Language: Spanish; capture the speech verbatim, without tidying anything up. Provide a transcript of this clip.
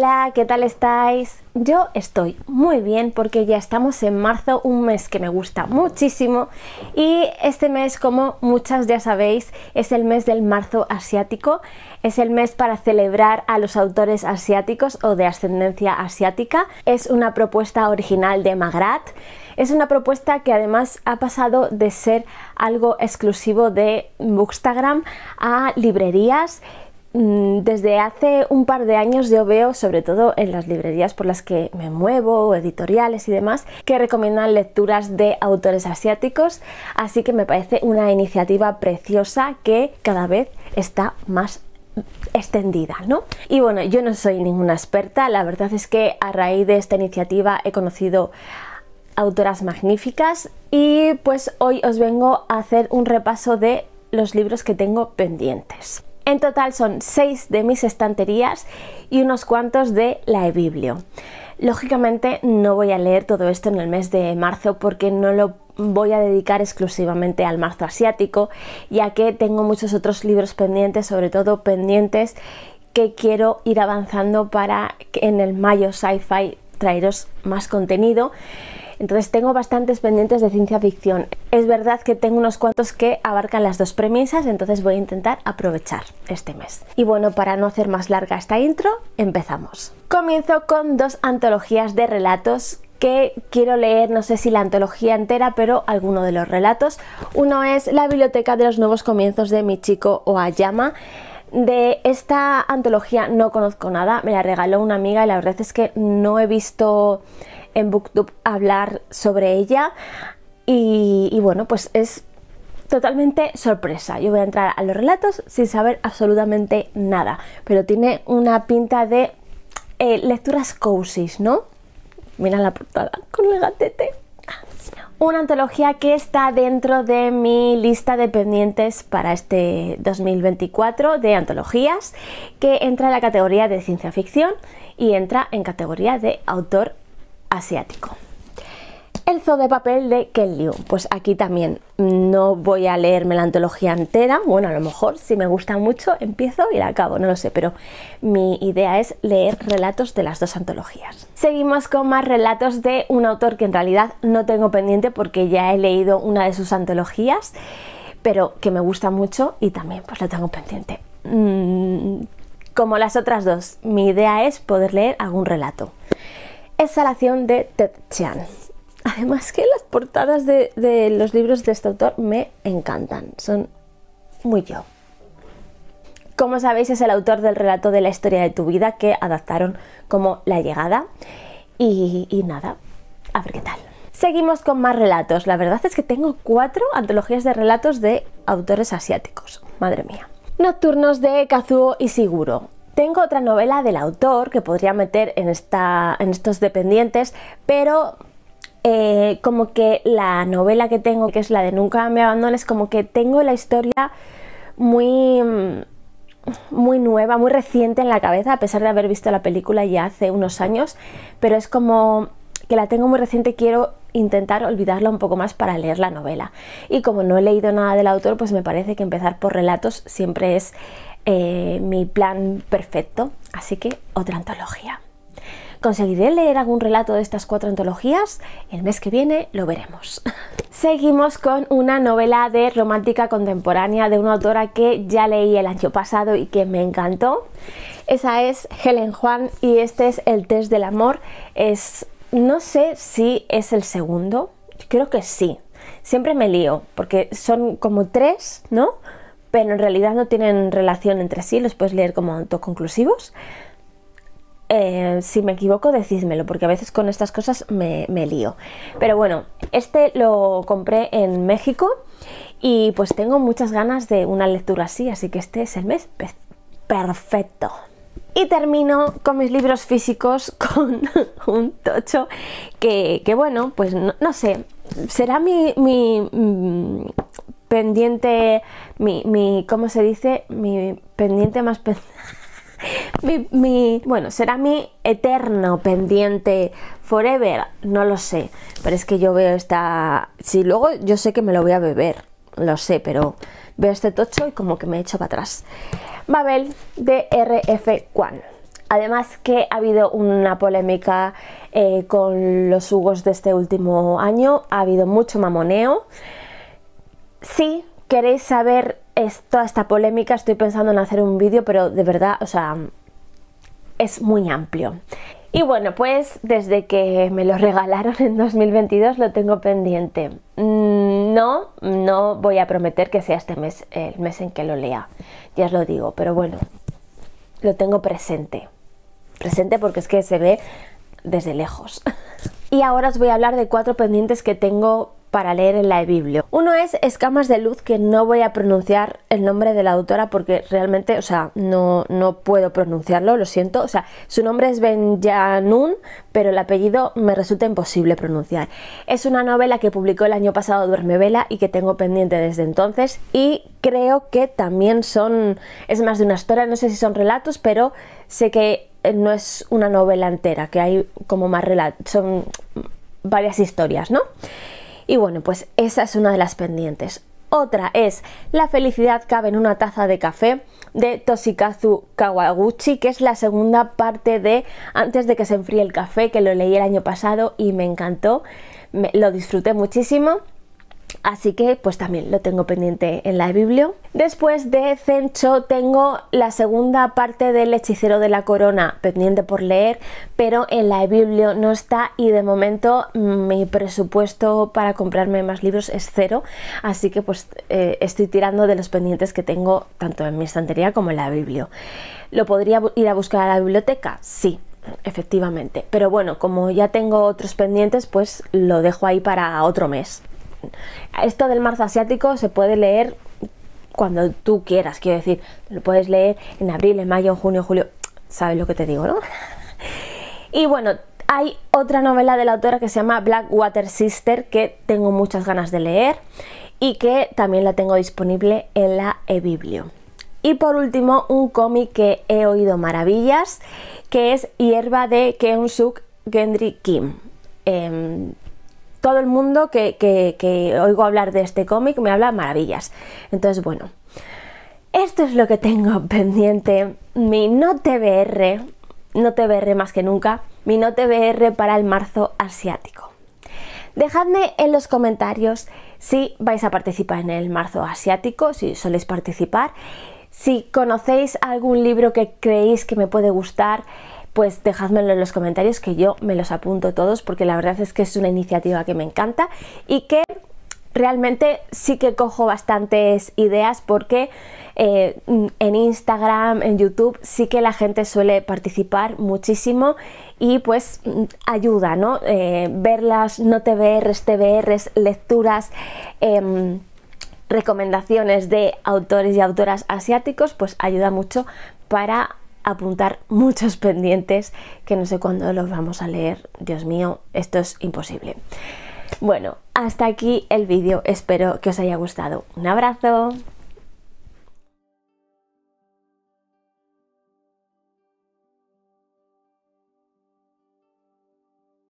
Hola, ¿qué tal estáis? Yo estoy muy bien porque ya estamos en marzo, un mes que me gusta muchísimo, y este mes, como muchas ya sabéis, es el mes del marzo asiático. Es el mes para celebrar a los autores asiáticos o de ascendencia asiática. Es una propuesta original de Magrat. Es una propuesta que además ha pasado de ser algo exclusivo de Bookstagram a librerías. Desde hace un par de años yo veo, sobre todo en las librerías por las que me muevo, editoriales y demás, que recomiendan lecturas de autores asiáticos, así que me parece una iniciativa preciosa que cada vez está más extendida, ¿no? Y bueno, yo no soy ninguna experta, la verdad es que a raíz de esta iniciativa he conocido autoras magníficas y pues hoy os vengo a hacer un repaso de los libros que tengo pendientes. En total son seis de mis estanterías y unos cuantos de la eBiblio. Lógicamente no voy a leer todo esto en el mes de marzo porque no lo voy a dedicar exclusivamente al marzo asiático, ya que tengo muchos otros libros pendientes, sobre todo pendientes que quiero ir avanzando para que en el mayo sci-fi traeros más contenido. Entonces tengo bastantes pendientes de ciencia ficción. Es verdad que tengo unos cuantos que abarcan las dos premisas, entonces voy a intentar aprovechar este mes. Y bueno, para no hacer más larga esta intro, empezamos. Comienzo con dos antologías de relatos que quiero leer, no sé si la antología entera, pero alguno de los relatos. Uno es La biblioteca de los nuevos comienzos de Michiko Oyama. De esta antología no conozco nada, me la regaló una amiga y la verdad es que no he visto en BookTube hablar sobre ella y, y bueno, pues es totalmente sorpresa. Yo voy a entrar a los relatos sin saber absolutamente nada, pero tiene una pinta de eh, lecturas cozies, ¿no? Mira la portada con el gatete. Una antología que está dentro de mi lista de pendientes para este dos mil veinticuatro de antologías, que entra en la categoría de ciencia ficción y entra en categoría de autor asiático. El zoo de papel de Ken Liu. Pues aquí también no voy a leerme la antología entera. Bueno, a lo mejor si me gusta mucho empiezo y la acabo, no lo sé, pero mi idea es leer relatos de las dos antologías. Seguimos con más relatos de un autor que en realidad no tengo pendiente porque ya he leído una de sus antologías, pero que me gusta mucho y también pues lo tengo pendiente. Mm, como las otras dos, mi idea es poder leer algún relato. Exhalación de Ted Chiang. Además que las portadas de, de los libros de este autor me encantan, son muy yo. Como sabéis, es el autor del relato de La historia de tu vida que adaptaron como La llegada y, y nada, a ver qué tal. Seguimos con más relatos. La verdad es que tengo cuatro antologías de relatos de autores asiáticos, madre mía. Nocturnos de Kazuo Ishiguro. Tengo otra novela del autor que podría meter en, esta, en estos dependientes, pero eh, como que la novela que tengo, que es la de Nunca me abandones, como que tengo la historia muy, muy nueva, muy reciente en la cabeza, a pesar de haber visto la película ya hace unos años, pero es como que la tengo muy reciente y quiero intentar olvidarla un poco más para leer la novela. Y como no he leído nada del autor, pues me parece que empezar por relatos siempre es Eh, mi plan perfecto, así que otra antología. ¿Conseguiré leer algún relato de estas cuatro antologías? El mes que viene lo veremos. Seguimos con una novela de romántica contemporánea de una autora que ya leí el año pasado y que me encantó. Esa es Helen Huang y este es El test del amor. Es, no sé si es el segundo, creo que sí. Siempre me lío porque son como tres, ¿no? Pero en realidad no tienen relación entre sí, los puedes leer como autoconclusivos. Eh, si me equivoco, decídmelo, porque a veces con estas cosas me, me lío. Pero bueno, este lo compré en México y pues tengo muchas ganas de una lectura así, así que este es el mes perfecto. Y termino con mis libros físicos con un tocho que, que bueno, pues no, no sé, será mi... mi mmm, pendiente, mi, mi, ¿cómo se dice? Mi pendiente más pen... mi, mi, bueno, será mi eterno pendiente forever, no lo sé, pero es que yo veo esta, si luego yo sé que me lo voy a beber, lo sé, pero veo este tocho y como que me echo para atrás. Babel de R F Kuang. Además que ha habido una polémica eh, con los Hugos de este último año, ha habido mucho mamoneo. Si queréis saber es, toda esta polémica, estoy pensando en hacer un vídeo, pero de verdad, o sea, es muy amplio. Y bueno, pues desde que me lo regalaron en dos mil veintidós lo tengo pendiente. No, no voy a prometer que sea este mes el mes en que lo lea, ya os lo digo, pero bueno, lo tengo presente. Presente porque es que se ve desde lejos. Y ahora os voy a hablar de cuatro pendientes que tengo para leer en la eBiblio. Uno es Escamas de luz, que no voy a pronunciar el nombre de la autora porque realmente, o sea, no, no puedo pronunciarlo, lo siento. O sea, su nombre es Benjanun, pero el apellido me resulta imposible pronunciar. Es una novela que publicó el año pasado Duerme Vela y que tengo pendiente desde entonces, y creo que también son, es más de una historia, no sé si son relatos, pero sé que no es una novela entera, que hay como más relatos, son varias historias, ¿no? Y bueno, pues esa es una de las pendientes. Otra es La felicidad cabe en una taza de café, de Toshikazu Kawaguchi, que es la segunda parte de Antes de que se enfríe el café, que lo leí el año pasado y me encantó, me, lo disfruté muchísimo. Así que pues también lo tengo pendiente en la eBiblio. Después de Zencho tengo la segunda parte del Hechicero de la Corona pendiente por leer, pero en la eBiblio no está y de momento mi presupuesto para comprarme más libros es cero, así que pues eh, estoy tirando de los pendientes que tengo tanto en mi estantería como en la eBiblio. ¿Lo podría ir a buscar a la biblioteca? Sí, efectivamente, pero bueno, como ya tengo otros pendientes, pues lo dejo ahí para otro mes. Esto del marzo asiático se puede leer cuando tú quieras, quiero decir, lo puedes leer en abril, en mayo, en junio, julio, sabes lo que te digo, ¿no? Y bueno, hay otra novela de la autora que se llama Blackwater Sister, que tengo muchas ganas de leer y que también la tengo disponible en la eBiblio. Y por último, un cómic que he oído maravillas, que es Hierba de Keun-suk Gendry Kim. Eh, Todo el mundo que, que, que oigo hablar de este cómic me habla maravillas. Entonces, bueno, esto es lo que tengo pendiente. Mi no T B R, no T B R más que nunca, mi no T B R para el marzo asiático. Dejadme en los comentarios si vais a participar en el marzo asiático, si soléis participar, si conocéis algún libro que creéis que me puede gustar, pues dejádmelo en los comentarios, que yo me los apunto todos, porque la verdad es que es una iniciativa que me encanta y que realmente sí que cojo bastantes ideas, porque eh, en Instagram, en YouTube, sí que la gente suele participar muchísimo y pues ayuda, ¿no? Eh, ver las no T B Rs, T B Rs, lecturas, eh, recomendaciones de autores y autoras asiáticos, pues ayuda mucho para apuntar muchos pendientes que no sé cuándo los vamos a leer. Dios mío, esto es imposible. Bueno, hasta aquí el vídeo, espero que os haya gustado. Un abrazo.